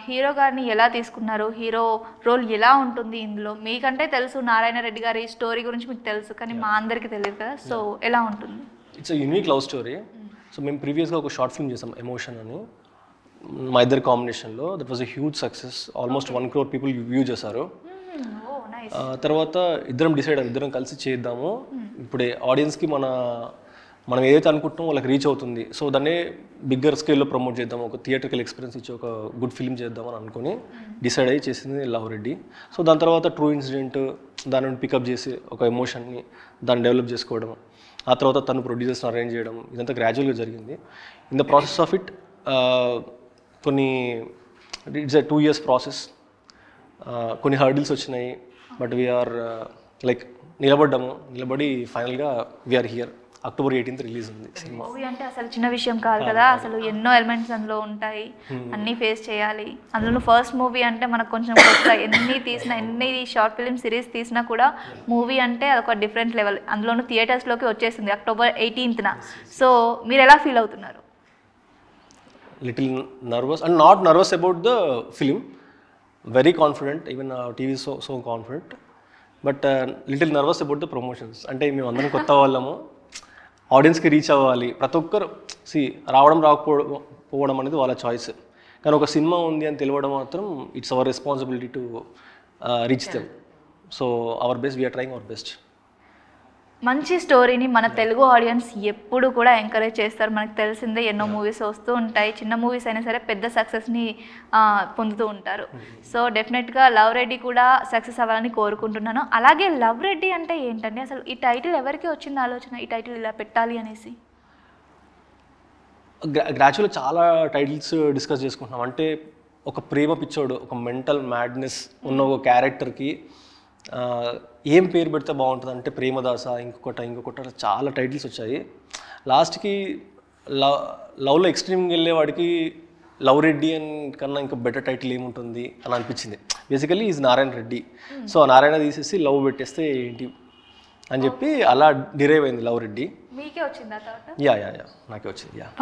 Hero గారిని ఎలా తీసుకున్నారు? హీరో రోల్ ఎలా ఉంటుంది ఇందులో? మీకంటే తెలుసు నారాయణ రెడ్డి గారి స్టోరీ గురించి మీకు తెలుసు, కానీ మా అందరికీ తెలియదు కదా. సో ఎలా ఉంటుంది? It's unique love story. So మేము ప్రీవియస్గా ఒక షార్ట్ ఫిల్మ్ చేసాం, ఎమోషన్ అని, మా ఇద్దరి కాంబినేషన్లో. That was a huge success. Almost 1 crore people view చేశారు. తర్వాత ఇద్దరం డిసైడ్ అయ్యాం, ఇద్దరం కలిసి చేద్దాము. ఇప్పుడే ఆడియన్స్కి మనం ఏదైతే అనుకుంటున్నామో వాళ్ళకి రీచ్ అవుతుంది. సో దాన్ని బిగ్గర్ స్కేల్లో ప్రమోట్ చేద్దాం, ఒక థియేటర్కల్ ఎక్స్పీరియన్స్ ఇచ్చి ఒక గుడ్ ఫిల్మ్ చేద్దామని అనుకుని డిసైడ్ అయ్యి చేసింది లవ్ రెడ్డి. సో దాని తర్వాత ట్రూ ఇన్సిడెంట్, దాని నుండి పికప్ చేసి ఒక ఎమోషన్ని దాన్ని డెవలప్ చేసుకోవడం, ఆ తర్వాత తను ప్రొడ్యూసర్స్ని అరేంజ్ చేయడం, ఇదంతా గ్రాడ్యువల్గా జరిగింది. In the process of it కొన్ని ఇట్స్ ఎ 2 years ప్రాసెస్. కొన్ని హర్డిల్స్ వచ్చినాయి, బట్ వీఆర్ లైక్ నిలబడి ఫైనల్గా we're here. October 18th release ఉంది సినిమా. మూవీ అంటే అసలు చిన్న విషయం కాదు కదా, అసలు ఎన్నో ఎలిమెంట్స్ అందులో ఉంటాయి, అన్నీ ఫేస్ చేయాలి. అందులో ఫస్ట్ మూవీ అంటే మనకు కొంచెం కొత్త, ఎన్ని షార్ట్ ఫిల్మ్ సిరీస్ తీసినా కూడా మూవీ అంటే అదొక డిఫరెంట్ లెవెల్. అందులోనూ థియేటర్స్లోకి వచ్చేసింది October 18th. సో మీరు ఎలా ఫీల్ అవుతున్నారు? Little nervous and not nervous about the film, very confident, even TV so confident, but little nervous about the promotions. అంటే మేము అందరం కొత్త వాళ్ళము, ఆడియన్స్కి రీచ్ అవ్వాలి. ప్రతి ఒక్కరు రావడం రాకపోవడం అనేది వాళ్ళ చాయిస్, కానీ ఒక సినిమా ఉంది అని తెలియడం మాత్రం it's our responsibility to reach them. So our best, we're trying our best. మంచి స్టోరీని మన తెలుగు ఆడియన్స్ ఎప్పుడు కూడా ఎంకరేజ్ చేస్తారు. మనకు తెలిసిందే, ఎన్నో మూవీస్ వస్తూ ఉంటాయి, చిన్న మూవీస్ అయినా సరే పెద్ద సక్సెస్ని పొందుతూ ఉంటారు. సో డెఫినెట్గా లవ్ రెడ్డి కూడా సక్సెస్ అవ్వాలని కోరుకుంటున్నాను. అలాగే లవ్ రెడ్డి అంటే ఏంటండి అసలు? ఈ టైటిల్ ఎవరికి వచ్చింది ఆలోచన, ఈ టైటిల్ ఇలా పెట్టాలి అనేసి? గ్రాడ్యువల్గా చాలా టైటిల్స్ డిస్కస్ చేసుకుంటున్నాం. అంటే ఒక ప్రేమ పిచ్చోడు, ఒక మెంటల్ మ్యాడ్నెస్ ఉన్న ఒక క్యారెక్టర్కి ఏం పేరు పెడితే బాగుంటుంది అంటే ప్రేమదాస, ఇంకొకటి చాలా టైటిల్స్ వచ్చాయి. లాస్ట్కి లవ్లో ఎక్స్ట్రీమ్కి వెళ్ళేవాడికి లవ్ రెడ్డి అని కన్నా ఇంకా బెటర్ టైటిల్ ఏముంటుంది అని అనిపించింది. Basically is Narayana Reddy. So ఆ నారాయణ తీసేసి లవ్ పెట్టేస్తే ఏంటి అని చెప్పి అలా డిరైవ్ అయింది లవ్ రెడ్డి. మీకే వచ్చిందా? యా నాకే వచ్చింది. Yeah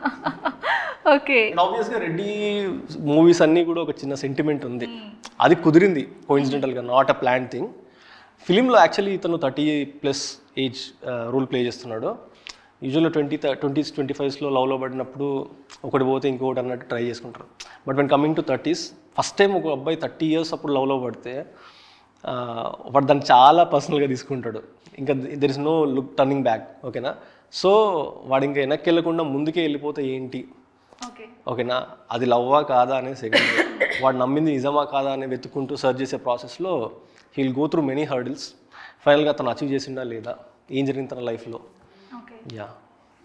okay. ఆబ్వియస్గా రెడ్డి మూవీస్ అన్నీ కూడా ఒక చిన్న సెంటిమెంట్ ఉంది, అది కుదిరింది కోఇన్సిడెంటల్గా, నాట్ అ ప్లాన్ థింగ్. ఫిలింలో యాక్చువల్లీ ఇతను 30+ ఏజ్ రోల్ ప్లే చేస్తున్నాడు. యూజువల్గా 20s 25sలో లవ్లో పడినప్పుడు ఒకటి పోతే ఇంకొకటి అన్నట్టు ట్రై చేసుకుంటారు. But when coming to 30s, first time ఒక అబ్బాయి 30 years అప్పుడు లవ్లో పడితే వాడు దాన్ని చాలా పర్సనల్గా తీసుకుంటాడు. ఇంకా there is no look turning back. ఓకేనా? సో వాడు ఇంకా వెనక్కి వెళ్ళకుండా ముందుకే వెళ్ళిపోతే ఏంటి, ఓకేనా, అది లవ్వా కాదా అనేది సెకండ్. వాడు నమ్మింది నిజమా కాదా అని వెతుక్కుంటూ సర్చ్ చేసే ప్రాసెస్లో he will go through many hurdles. ఫైనల్గా తను అచీవ్ చేసిండా లేదా, ఏం జరిగింది తన లైఫ్లో. యా